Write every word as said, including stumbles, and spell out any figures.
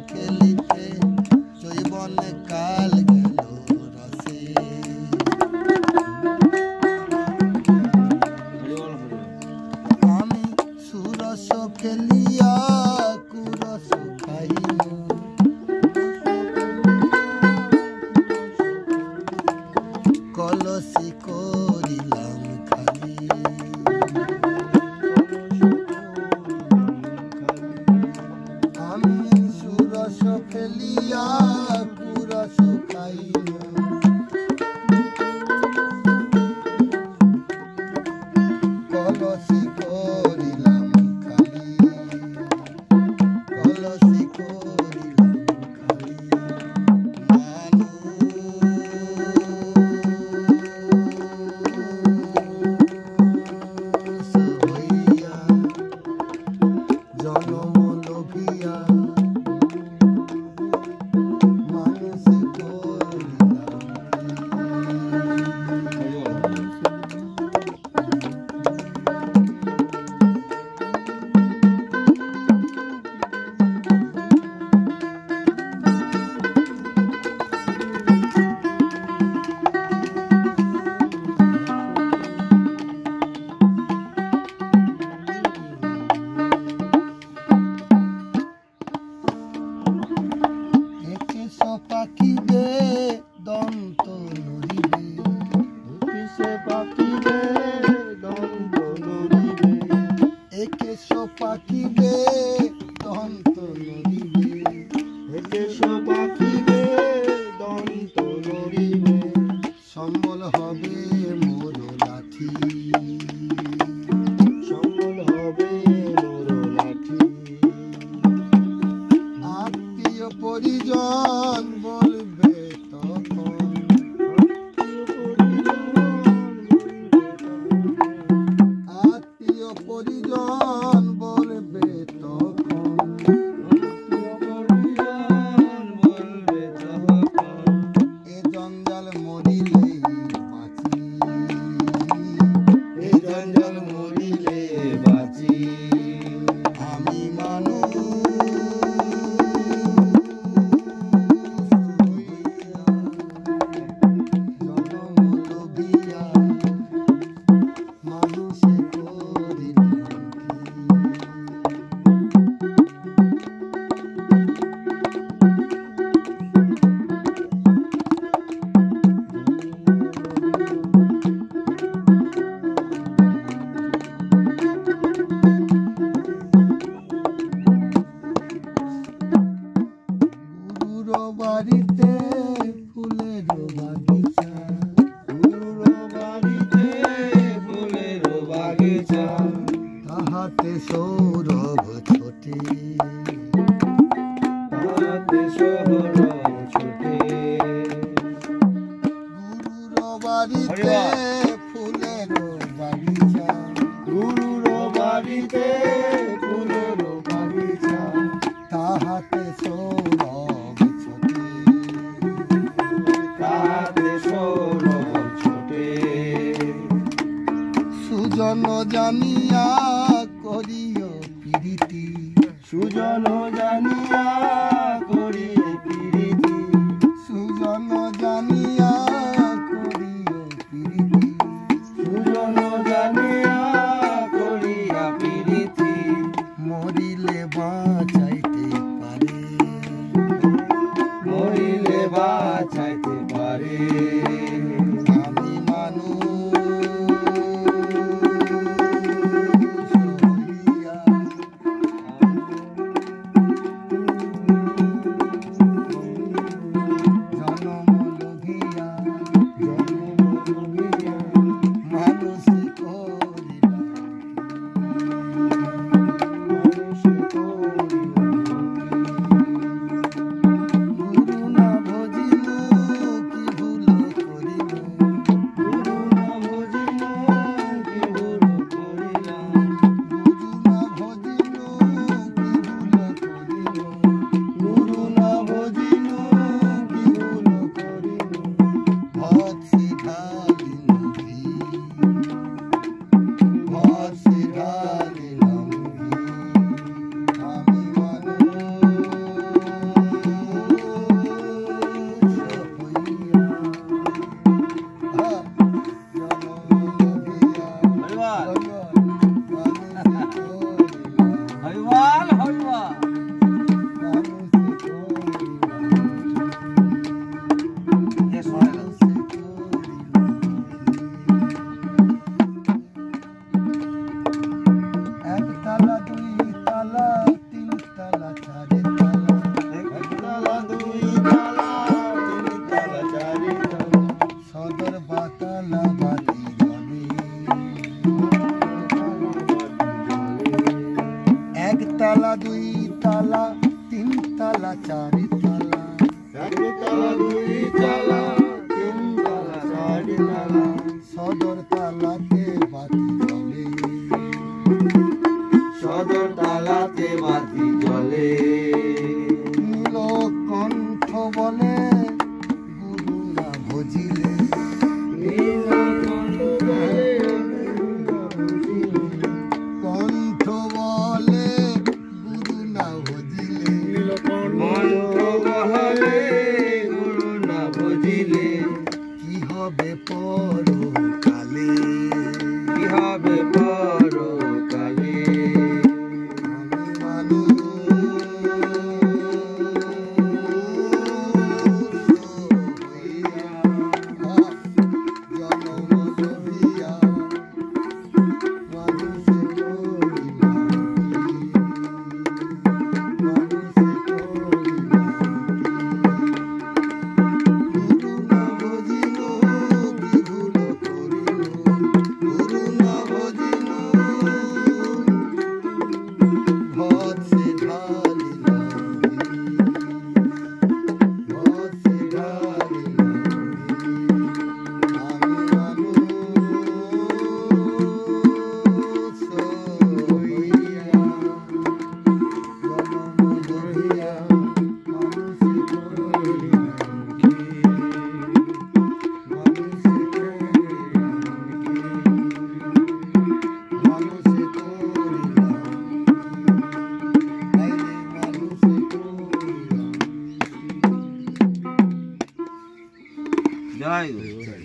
খেলিতে জৈবন কাল গেল রসে। আমি সুরস খেলিয়া কুরস খাইল, কলসি করিলাম খালি। আমি সুরস খেলিয়া কুরস খাইল, কলসি করিলাম খালি, কলসি করিলাম খালি। মানুষ হইয়া জনম লোভিয়া মানুষ করিলাম পাখিবে দন্ত নড়িবে, কিসে পাখিবে দন্ত নড়িবে, একেশ পাখিবে দন্ত নড়িবে, একেশ পাখিবে দন্ত নড়িবে, সম্বল হবে মোর লাঠি, সম্বল হবে মোর লাঠি। আত্মীয় পরিজন বলবে তখন, আত্মীয় পরিজন বলবে তখন, এ জঞ্জাল মরিলেই বাঁচি, এ জঞ্জাল মরিলে বাঁচি। আমি মানুষ হইয়া জনম লোভিয়া মানুষে করিলাম গুরুর বাড়িতে ফুলের বাগিচা, গুরুর বাড়িতে ফুলের বাগিচা, তাহাতে সৌরভ ছোটে, তাহাতে সৌরভ ছোটে। গুরুর বাড়িতে ফুলের বাগিচা, গুরুর বাড়িতে ফুলের বাগিচা, তাহাতে সৌরভ ছোটে, তাহাতে সৌরভ ছোটে। সুজন জানিয়া করিও প্রীতি, সুজন জানিয়া করি প্রীতি, সুজন জানিয়া করিও প্রীতি, সুজন জানিয়া করিয়া প্রীতি। মরিলে বাঁচাইতে পারে, মরিলে বাঁচাইতে পারে। আমি মানুষ হইয়া জনম লোভিয়া মানুষ করিলাম। গুরু না ভজিলু কি ভুল চারি তালা একতলা দুই তলা তিন তলা চারি তলা সদর তালাতে বাতি জ্বলে সদর তালাতে বাতি জ্বলে নীলকণ্ঠ বলে গুরুরা ভজিলে কণ্ঠ বলে গুরু না ভজিলে কণ্ঠ বহলে গুরু না বুঝিলে কি হবে পরকালে কি হবে পরকালে আমি জয় গুরু।